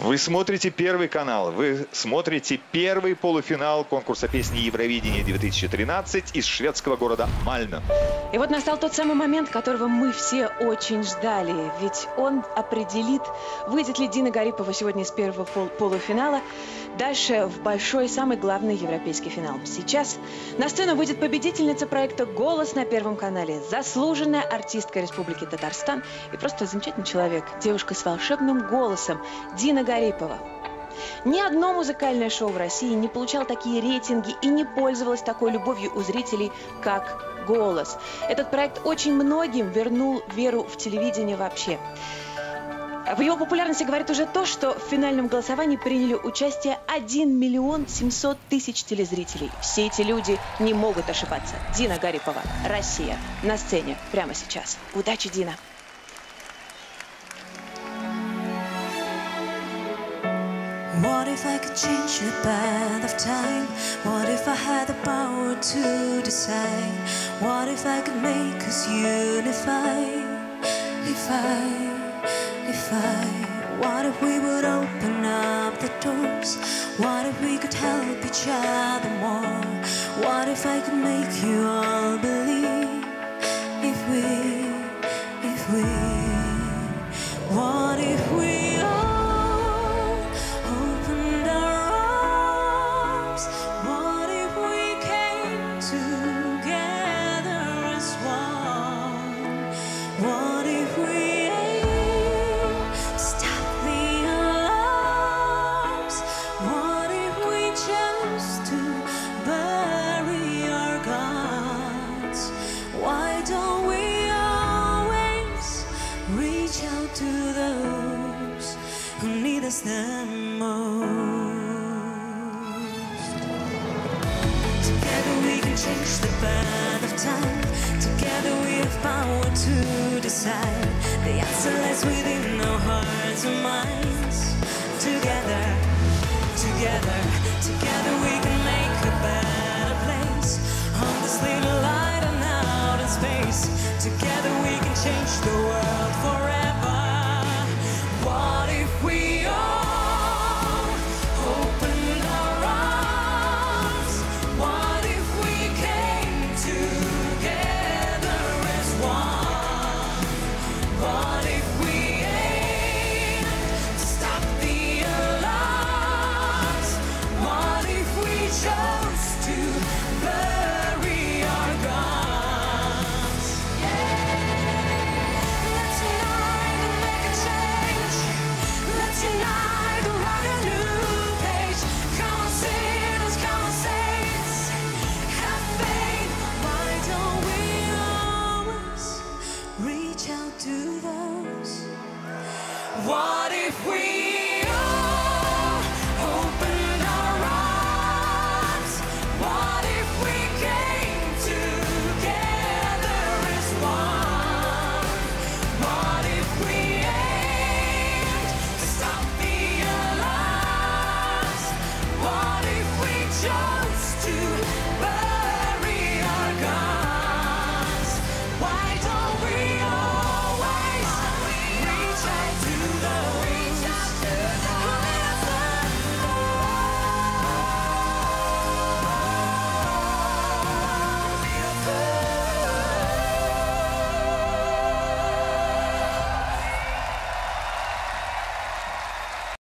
Вы смотрите Первый канал, вы смотрите первый полуфинал конкурса песни Евровидения 2013 из шведского города Мальмö. И вот настал тот самый момент, которого мы все очень ждали. Ведь он определит, выйдет ли Дина Гарипова сегодня из первого полуфинала дальше в большой, самый главный европейский финал. Сейчас на сцену выйдет победительница проекта «Голос» на Первом канале, заслуженная артистка Республики Татарстан и просто замечательный человек, девушка с волшебным голосом Дина Гарипова. Ни одно музыкальное шоу в России не получало такие рейтинги и не пользовалось такой любовью у зрителей, как «Голос». Этот проект очень многим вернул веру в телевидение вообще. В его популярности говорит уже то, что в финальном голосовании приняли участие 1 миллион 700 тысяч телезрителей. Все эти люди не могут ошибаться. Дина Гарипова, Россия, на сцене прямо сейчас. Удачи, Дина! What if I could change the path of time? What if I had the power to decide? What if I could make us unify? What if we would open up the doors? What if we could help each other more? What if I could make you all believe? What if we all opened our arms? What if we came together as one? What if we stop the alarms? What if we chose to bury our gods? Why don't we always reach out to those who need us the most? Together we can change the path of time. Together we have power to decide. The answer lies within our hearts and minds. Together we can make a better place on this little light and out in space. Together we can change the world forever. What if we all opened our arms? What if we came together as one? What if we aimed to stop the alarms? What if we chose to bury our gods? Let's unite and make a change. Let's unite and write a new page. Come on, sinners, come on, saints, have faith. Why don't we always reach out to those? What if we